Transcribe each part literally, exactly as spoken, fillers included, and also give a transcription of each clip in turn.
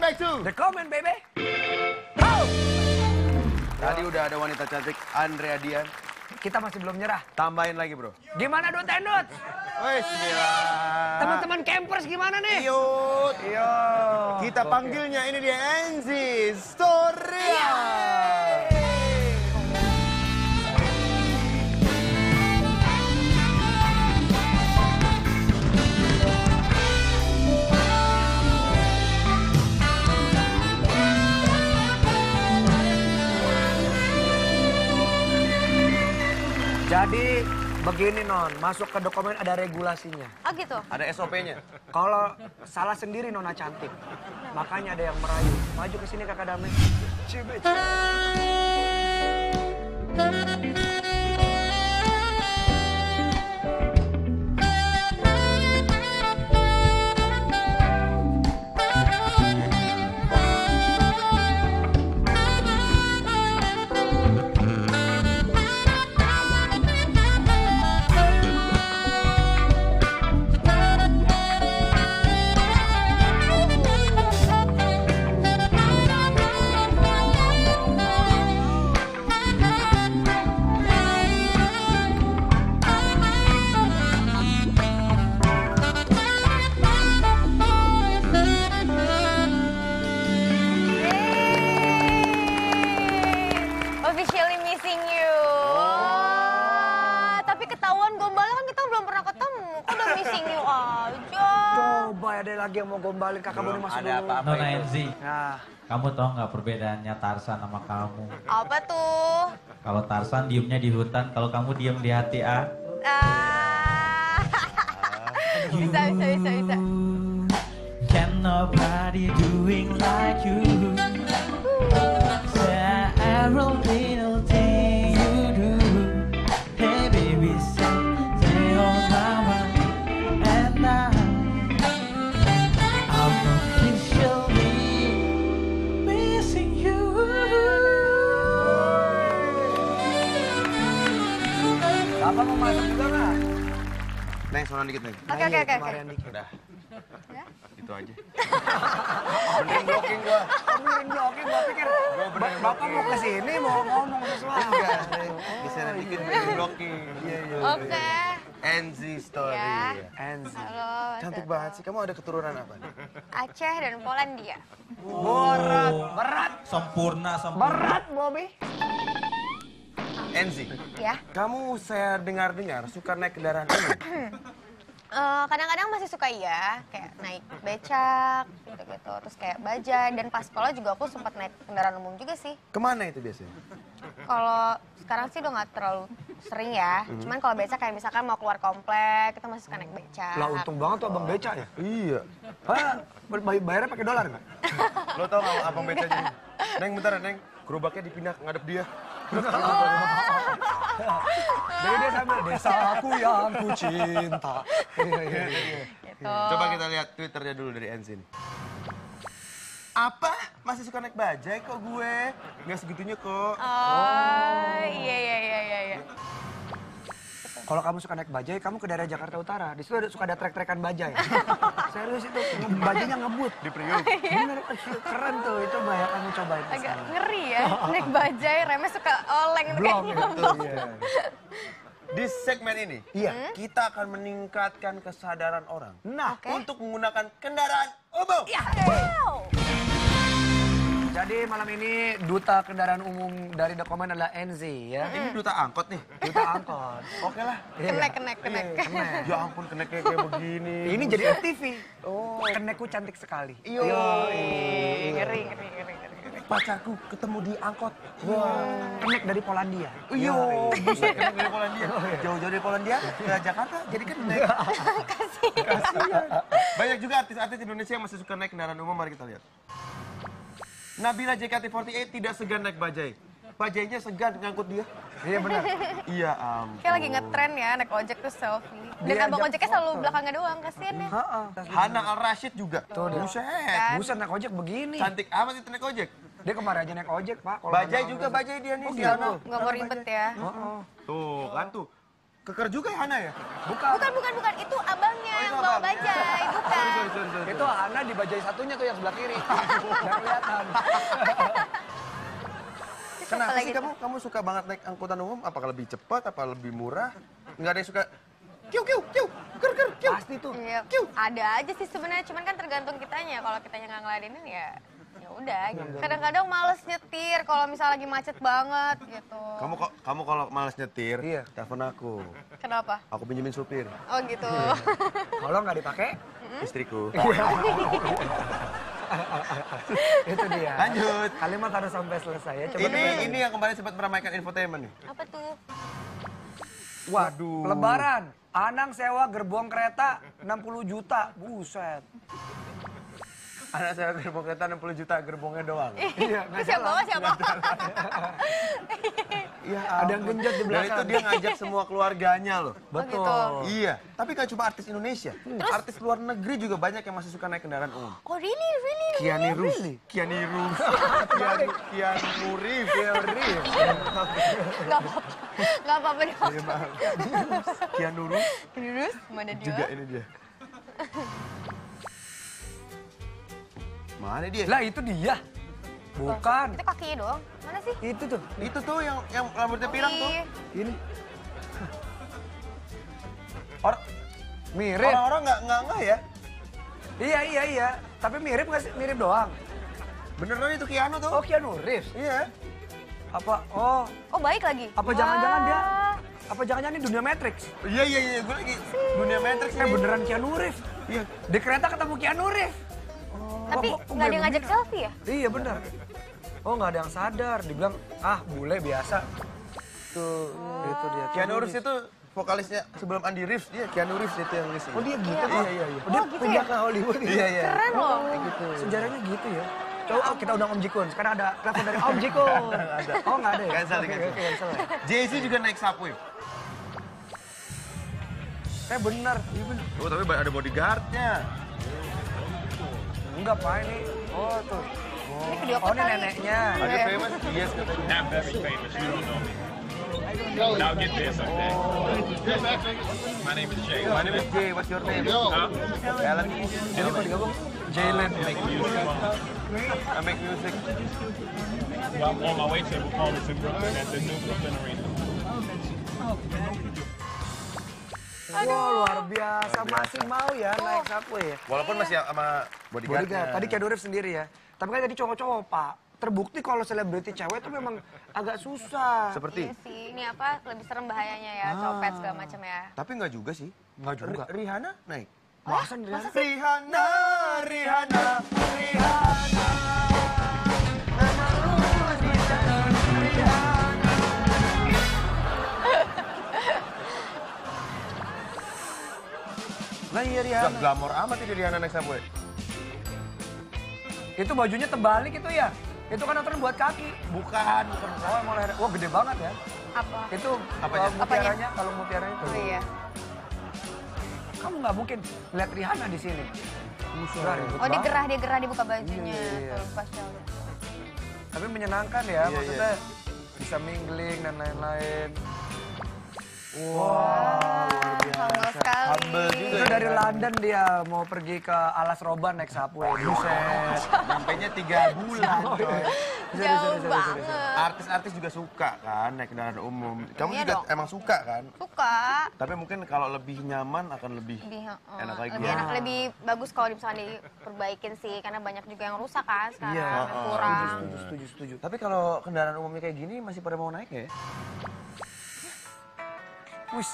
back to The Comment, baby. Oh. Tadi udah ada wanita cantik, Andrea Dian. Kita masih belum nyerah. Tambahin lagi, bro. Gimana, Dut Endut? Wes, gila. Teman-teman campers gimana nih? Yut. Yo. Kita panggilnya ini dia Enzi Storia. Jadi begini Non, masuk ke dokumen ada regulasinya. Oh gitu? Ada S O P-nya. Kalau salah sendiri Nona cantik. Makanya ada yang merayu. Maju ke sini Kakak Dame. Cibe. Officially missing you. Oh. Tapi ketahuan gombalnya kan kita belum pernah ketemu. Kok udah missing you aja? Coba ada lagi yang mau gombalin Kakak Boni masuk ada dulu. apa-apa. Nona Enzi, Nah, kamu tahu nggak perbedaannya Tarsan sama kamu? Apa tuh? Kalau Tarsan diemnya di hutan, kalau kamu diem di hati, ah. Ah. bisa, bisa, bisa, bisa. Can nobody doing like you? Every little thing you do. Hey baby, say, say on my mind. And now, I'm officially missing you. Bapak mau masuk juga nggak? Neng, sono dikit, Neng. Oke, oke, oke. Kemarin dikit. Udah, Ya? gitu aja. Benerin blocking gua. Benerin blocking, gua pikir ba- Bapak mau ke sini mau ngomong sesuatu. Enggak, Neng. Bisa dikit benerin blocking. Iya, iya. Oke. Enzi Storia. Ya. Enzi. Halo. Cantik Mas banget sih. Kamu ada keturunan apa nih? Aceh dan Polandia. Berat, berat, Sempurna, sempurna. berat, Bobby. Enzi, Ya. kamu saya dengar-dengar suka naik kendaraan umum. Eh, kadang-kadang masih suka iya, kayak naik becak, gitu-gitu. Terus kayak bajai, dan pas sekolah juga aku sempat naik kendaraan umum juga sih. Kemana itu biasanya? Kalau sekarang sih udah nggak terlalu sering ya. Cuman kalau becak kayak misalkan mau keluar komplek, kita masih suka naik becak. Lah untung banget tuh abang beca ya. Iya. Hah? Bay- bayarnya pakai dolar nggak? Lo tau gak abang beca jadi? Neng, bentar ya, Neng. Gerobaknya dipindah ngadep dia. Jadi dia sambil desaku yang ku cinta. Gitu. Coba kita lihat Twitternya dulu dari Enzi nih. Apa? Masih suka naik bajai kok gue? Nggak segitunya kok. Oh, iya, iya, iya, iya, iya. Kalau kamu suka naik bajai, kamu ke daerah Jakarta Utara. Di situ ada, suka ada trek-trekan bajai. Serius itu, nge- bajainya ngebut. Di Priuk. Bener, keren tuh. Itu banyak kamu cobain. ke Agak sana. ngeri ya, naik bajai, remnya suka oleng. Blong kayaknya. gitu. Iya. Di segmen ini, Iya. kita akan meningkatkan kesadaran orang Nah, Oke. untuk menggunakan kendaraan umum. Iya. Wow. jadi malam ini duta kendaraan umum dari dokumen adalah Enzi ya. Ini duta angkot nih. Duta angkot. Oke lah. Iya. Kenek, kenek, kenek. Iya, kenek. Ya ampun, keneknya kayak begini. Ini jadi F T V. Oh. Kenekku cantik sekali. Iyo. Ih, ngeri, ngeri, ngeri, ngeri. Pacarku ketemu di angkot. Wah, kenek dari Polandia. Iyo, Ya, buset kenek dari Polandia. Jauh-jauh dari Polandia ke Jakarta jadi kenek. Kasihan. Banyak juga artis-artis Indonesia yang masih suka naik kendaraan umum, mari kita lihat. Nabila J K T empat delapan tidak segan naik bajai. Bajainya segan ngangkut dia. Iya benar. Iya ampun. Kayak lagi ngetren ya, naik ojek tuh selfie. Dan Dia abang ajak ojeknya selalu foto. belakangnya doang, kasihan ya. Heeh. Hana Al Rashid juga. Tuh dia. Buset. Kan? Buset naik ojek begini. Cantik amat itu naik ojek. Dia kemarin aja naik ojek, Pak. Kalau Bajai nggak juga nggak- bajai dia nih Oh, si gitu. Hana. Nggak mau ribet ya. Heeh. Tuh kan tuh. Keker juga ya Hana ya? Bukan. Bukan, bukan, bukan. Itu abangnya Oh, itu yang bawa abang. bajai, bukan. Sorry, sorry, sorry. Itu Hana di bajai satunya tuh yang sebelah kiri. Nggak kelihatan. Terus Kenapa apa sih lagi kamu tuh? kamu suka banget naik angkutan umum? Apakah lebih cepat, apa lebih murah? Nggak ada yang suka kiu kiu kiu ker ker kiu. Pasti tuh. Iya, ada aja sih sebenarnya, cuman kan tergantung kitanya. Kalau kitanya nggak ngeladenin ya ya udah gitu. Kadang-kadang males nyetir kalau misalnya lagi macet banget gitu. Kamu kok kamu kalau malas nyetir, Iya. telepon aku. Kenapa? Aku pinjemin supir. Oh gitu. Kalau nggak dipakai, Istriku. itu dia. Lanjut. Kalimat harus sampai selesai ya. Coba Ini ini yang kemarin sempat meramaikan infotainment nih. Apa tuh? Waduh. Lebaran. Anang sewa gerbong kereta enam puluh juta. Buset. Anak saya gerbong kereta enam puluh juta gerbongnya doang. Iya, nggak Terus yang bawa siapa? Iya, Ada yang genjot di Dan belakang. itu dia ngajak semua keluarganya loh. Betul. gitu. Iya, tapi kan cuma artis Indonesia. Artis luar negeri juga banyak yang masih suka naik kendaraan umum. Oh really, really, really? Kiani Rus, Kiani Rus, Kiani Kianu Reeves, Kianu Reeves. Gak apa-apa. Gak apa-apa dong. Iya, maaf. Kianu Rus Terus, mana dia? juga ini dia. Mana dia? Lah itu dia. Bukan. Itu kakinya doang. Mana sih? Itu tuh. Itu tuh yang yang rambutnya pirang tuh. Ih, Ini. Orang Mirip. orang-orang nggak nggak nggak ya. Iya iya iya. Tapi mirip nggak sih? Mirip doang. Beneran itu Kianu tuh. Oh Keanu Reeves. Iya. Apa? Oh. Oh baik lagi. Apa jangan-jangan dia? Wah. Apa jangan-jangan ini dunia Matrix? Iya iya iya, gue lagi dunia Matrix Eh ini. beneran Keanu Reeves. Iya. Di kereta ketemu Keanu Reeves. Tapi kok- kok nggak ada yang kayak ngajak selfie ya? Iya bener. Oh nggak ada yang sadar. Dibilang ah bule biasa. Tuh itu dia. Keanu Reeves itu vokalisnya sebelum Andy Reeves, dia Keanu Reeves itu yang ngisi. Oh dia gitu. Iya, Iya oh. iya iya. Oh, Dia gitu pindah ya? ke Hollywood. Iya iya. Keren loh. Gitu. Sejarahnya gitu ya. Coba oh, kita undang Om Jikun. Sekarang ada telepon dari Om Jikun. Oh nggak ada ya? Cancel, Oke, cancel. oke, cancel ya. Jay-Z juga naik subway. Eh bener. Iya bener. Oh tapi ada bodyguardnya. Enggak pak ini. Oh tuh. Ini video Oh ini kali. neneknya. Ada famous? Yes katanya. Not very famous, you don't know me. But I'll get there someday. My name is Jay. My name is Jay, what's your name? Huh? Alan. Jadi kalau digabung Jaylen. Make music. I make music. Well, I'm on my way to the performance in Brooklyn at the new Brooklyn Arena. Wow luar biasa. Masih mau ya naik subway ya. Walaupun masih sama bodyguardnya. Bodyguard. Tadi Keanu Reeves sendiri ya. Tapi kan tadi cowok-cowok pak. Terbukti kalau selebriti cewek itu memang agak susah. Seperti? Iya sih, ini apa lebih serem bahayanya ya, copet segala macam ya. Tapi nggak juga sih. Nggak juga. Ri- Rihanna naik. Masa nih? Masa sih? Rihanna, Rihanna, Rihanna. Nah iya Gak Rihanna. glamor amat ini Rihanna naik subway. Itu bajunya terbalik itu ya? Itu kan aturan buat kaki. Bukan, bukan. Oh emang leher. Wah gede banget ya. Apa? Itu Apanya? uh, mutiaranya, kalau mutiaranya itu. Oh iya. Kamu nggak mungkin lihat Rihanna di sini. Nggak ribet Oh dia banget. gerah, dia gerah dibuka bajunya. Iya, iya, iya. Kalau buka shawl. Tapi menyenangkan ya, Iya, maksudnya bisa mingling dan lain-lain. Wah, humble sekali. Humble juga Itu ya. dari London dia mau pergi ke Alas Roban naik subway. Buset. Sampainya tiga bulan. coy. Jauh banget. Artis-artis juga suka kan naik kendaraan umum. Kamu Iya juga dong. emang suka kan? Suka. Tapi mungkin kalau lebih nyaman akan lebih, Lebih, uh, enak lagi. lebih enak, lebih bagus kalau misalnya diperbaikin sih, karena banyak juga yang rusak kan sekarang, Iya. yang kurang. Setuju, setuju, setuju. Tapi kalau kendaraan umumnya kayak gini masih pada mau naik nggak ya? Wis.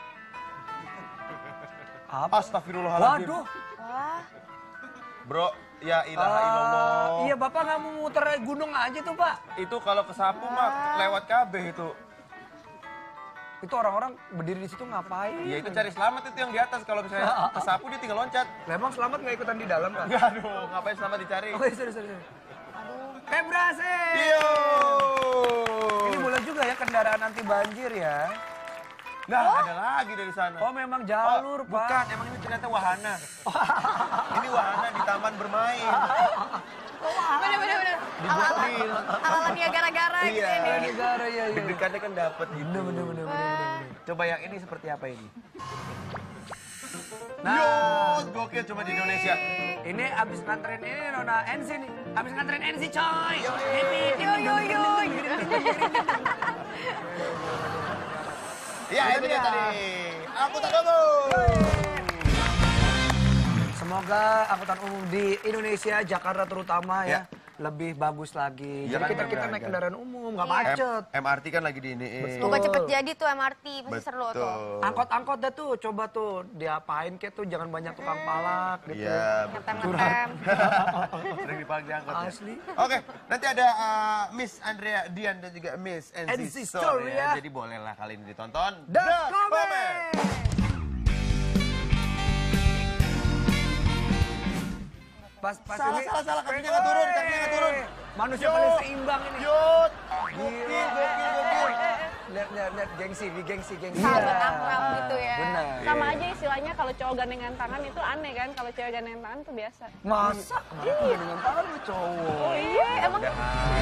Apa? Astagfirullahaladzim. Waduh. Wah, Bro, ya ilaha Ah, illallah. iya bapak nggak mau muter gunung aja tuh pak. Itu kalau ke Sapu mah lewat kabeh itu. Itu orang-orang berdiri di situ ngapain? Ya itu cari selamat itu yang di atas. Kalau misalnya ke Sapu dia tinggal loncat. Lah, emang selamat nggak ikutan di dalam pak? Aduh, ngapain selamat dicari? Oh iya, sorry, sorry, sorry. Eh berhasil. Iyo. Ini boleh juga ya kendaraan anti banjir ya. Nah, ada lagi dari sana. Oh memang jalur Oh, pak. bukan, emang ini ternyata wahana. Ini wahana di taman bermain. bener bener bener. Dibuat deal. Ala-ala dia gara-gara gitu Iya. ini. Negara ya. Deg-degannya kan dapat gitu. Bener bener bener bener. bener. Coba yang ini seperti apa ini? Nah, gokil cuma di Indonesia. Ini abis nganterin ini Nona Enzi nih. Abis nganterin Enzi coy. Yo yo yo. Ya, itu dia tadi. Aku tak kamu. Semoga angkutan umum di Indonesia, Jakarta terutama ya, Ya. lebih bagus lagi. Iya, Jadi kita kan, kita benar, naik kan. kendaraan umum, nggak Iya. macet. M R T kan lagi di ini. Semoga cepet jadi tuh M R T, pasti seru tuh. Angkot-angkot dah tuh, coba tuh diapain kek tuh, jangan banyak tukang palak gitu. Iya, Ngetem-ngetem. sering dipanggil angkot ya. Asli. Oke, nanti ada uh, Miss Andrea Dian dan juga Miss Enzi Enzi Story Story ya. ya. Jadi bolehlah kali ini ditonton. The Comment. Pas, pas Salah, ini, salah, salah, kakinya nggak turun, kakinya nggak turun. Manusia Yud. paling seimbang ini. Yud, gokil, gokil, gokil. Lihat, lihat, lihat, gengsi, di gengsi, gengsi. Sahabat Iya. akrab gitu ya. Benar. Sama aja istilahnya kalau cowok gandengan tangan itu aneh kan, kalau cewek gandengan tangan itu biasa. Masa? Kenapa dengan tangan sama cowok? Oh iya, Emang